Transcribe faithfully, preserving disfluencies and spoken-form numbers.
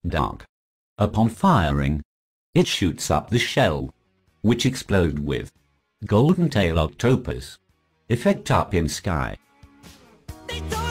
dark. Upon firing, it shoots up the shell, which explode with golden tail octopus effect up in sky. They don't